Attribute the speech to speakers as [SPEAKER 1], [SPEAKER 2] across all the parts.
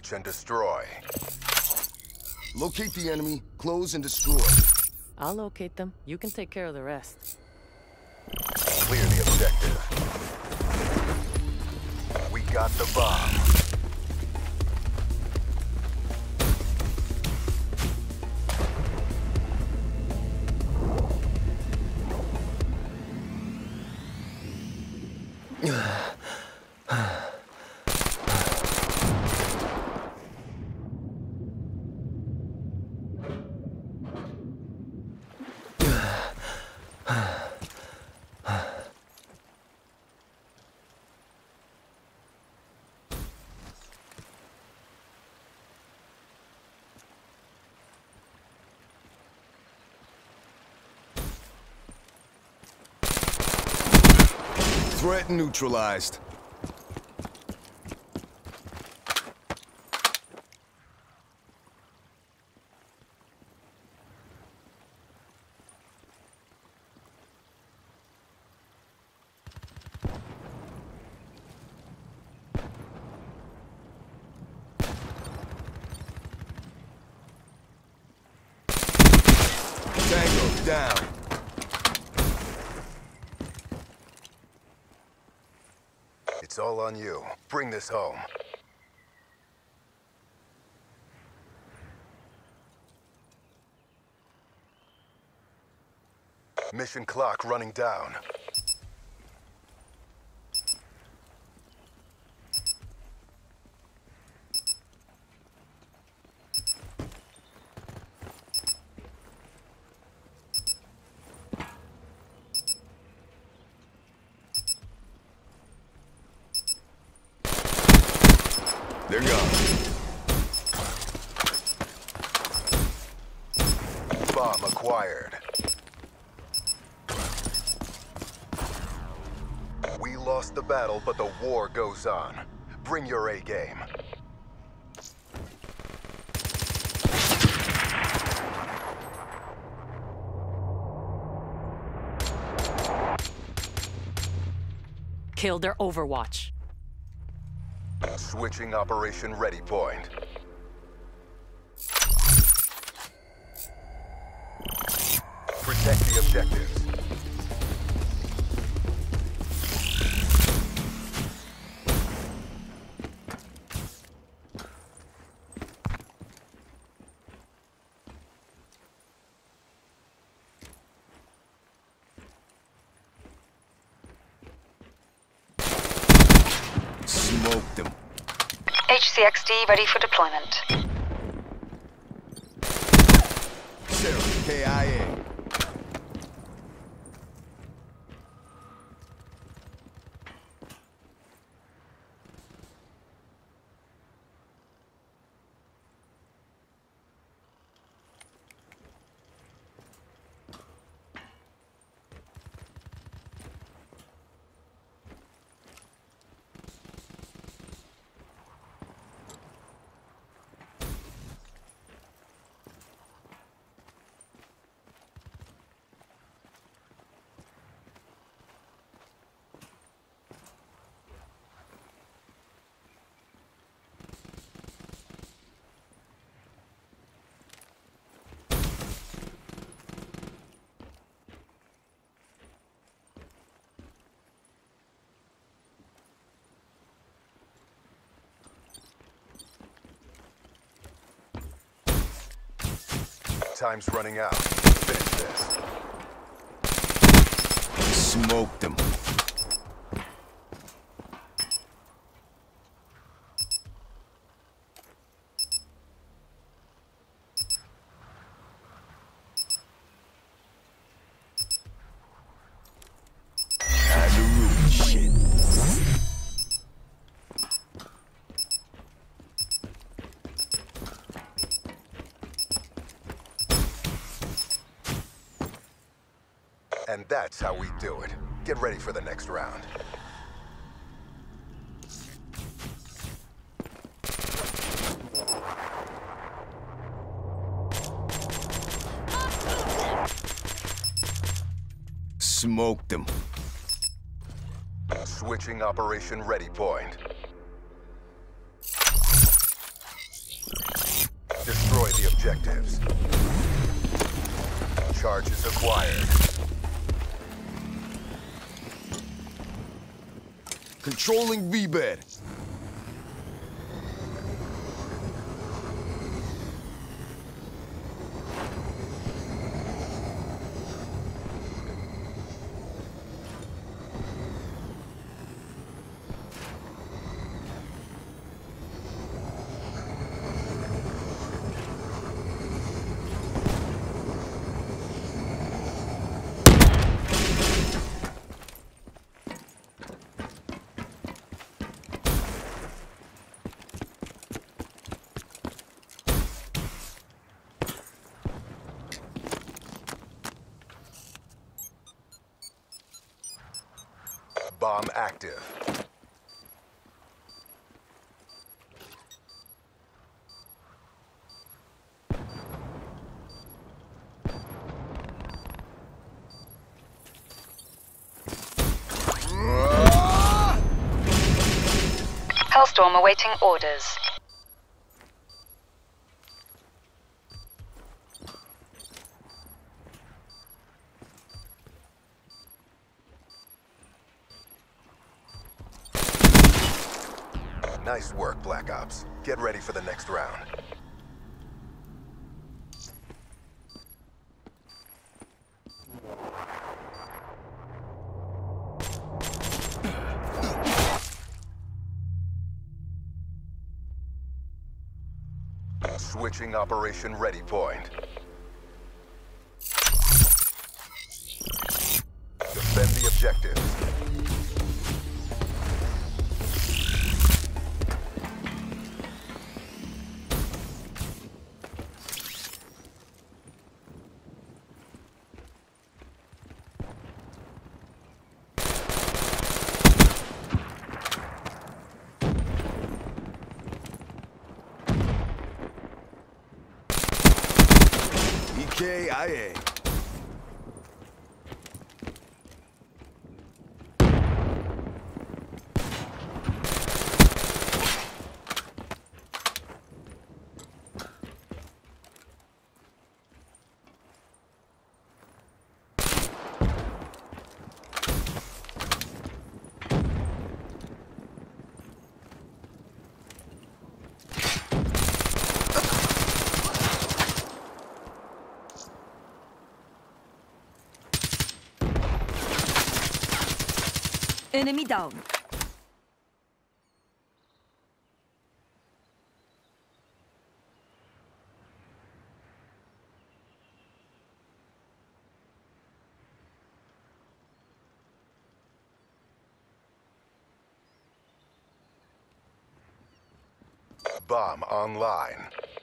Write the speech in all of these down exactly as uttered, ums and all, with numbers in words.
[SPEAKER 1] Watch and destroy.
[SPEAKER 2] Locate the enemy, close and destroy.
[SPEAKER 3] I'll locate them. You can take care of the rest.
[SPEAKER 1] Clear the objective. We got the bomb.
[SPEAKER 2] Threat neutralized. Tango down.
[SPEAKER 1] It's all on you. Bring this home. Mission clock running down.
[SPEAKER 2] They're gone.
[SPEAKER 1] Bomb acquired. We lost the battle, but the war goes on. Bring your A game.
[SPEAKER 3] Kill their Overwatch.
[SPEAKER 1] Switching operation ready point. Protect the objectives.
[SPEAKER 2] Smoke them.
[SPEAKER 4] H C X D ready for deployment.
[SPEAKER 2] Sarah, K I A.
[SPEAKER 1] Time's running out. Finish this.
[SPEAKER 2] Smoke them. Shit.
[SPEAKER 1] And that's how we do it. Get ready for the next round.
[SPEAKER 2] Smoke them.
[SPEAKER 1] Switching operation ready point. the objectives. Charges acquired.
[SPEAKER 2] Controlling V-bed.
[SPEAKER 1] Bomb active.
[SPEAKER 4] Hellstorm awaiting orders.
[SPEAKER 1] Nice work, Black Ops. Get ready for the next round. Switching Operation Ready Point. Defend the objective.
[SPEAKER 2] E K I A.
[SPEAKER 5] Enemy down.
[SPEAKER 1] Bomb online.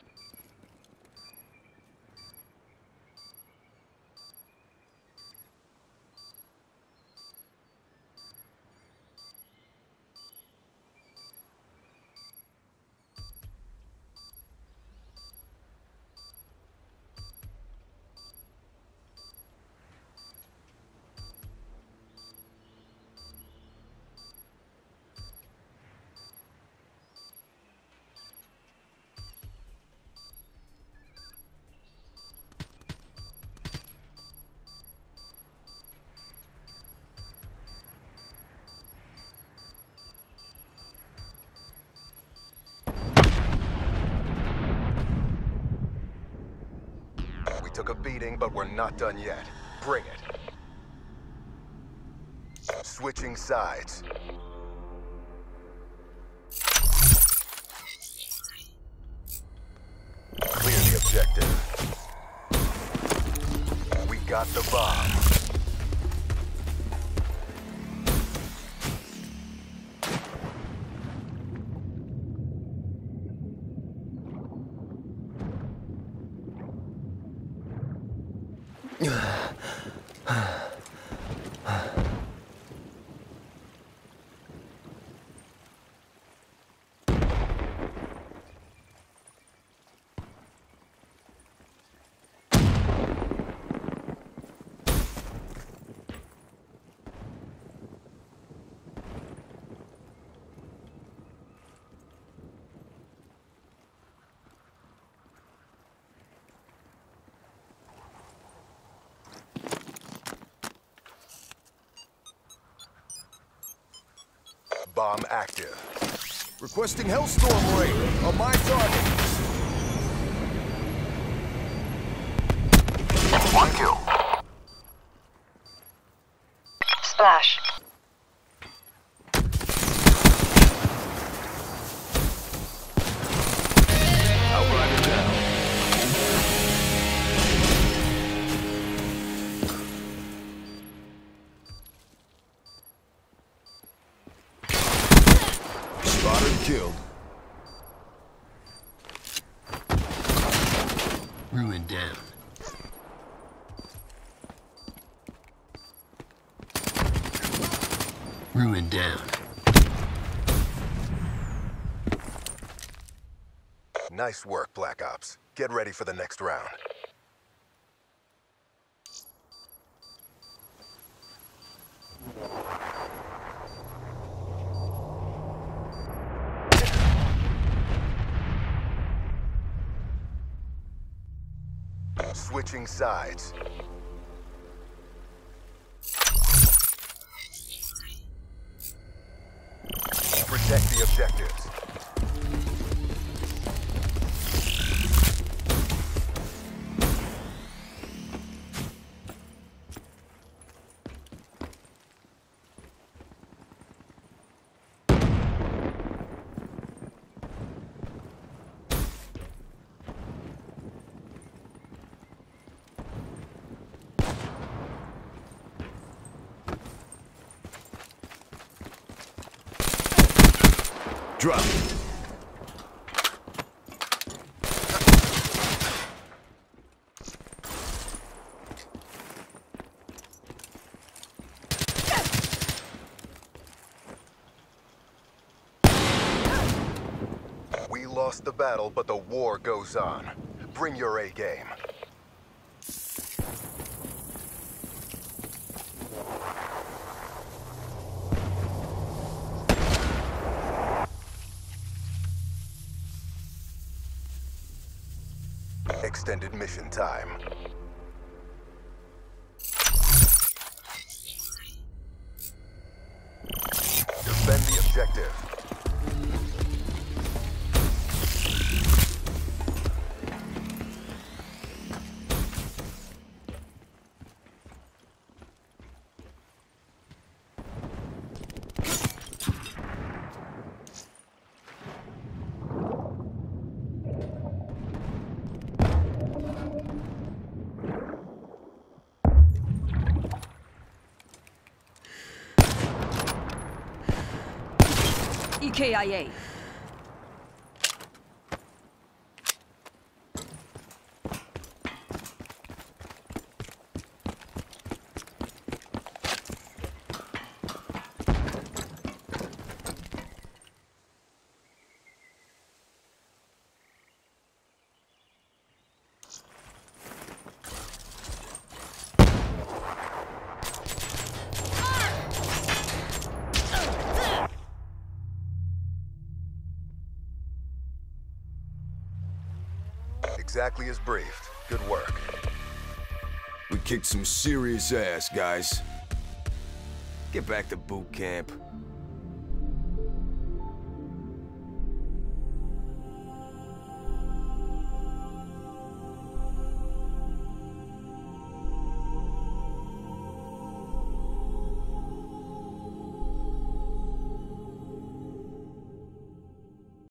[SPEAKER 1] We took a beating, but we're not done yet. Bring it. Switching sides. Clear the objective. We got the bomb. Bomb active.
[SPEAKER 2] Requesting Hellstorm raid on my target.
[SPEAKER 1] One kill.
[SPEAKER 4] Splash.
[SPEAKER 2] Outrider down. Spotted, killed.
[SPEAKER 6] Ruin down. Ruin down.
[SPEAKER 1] Nice work, Black Ops. Get ready for the next round. Switching sides. Protect the objectives.
[SPEAKER 2] Drop.
[SPEAKER 1] We lost the battle, but the war goes on. Bring your A game. Extended mission time. Defend the objective.
[SPEAKER 5] E K I A.
[SPEAKER 1] Exactly as briefed. Good work.
[SPEAKER 2] We kicked some serious ass, guys. Get back to boot camp.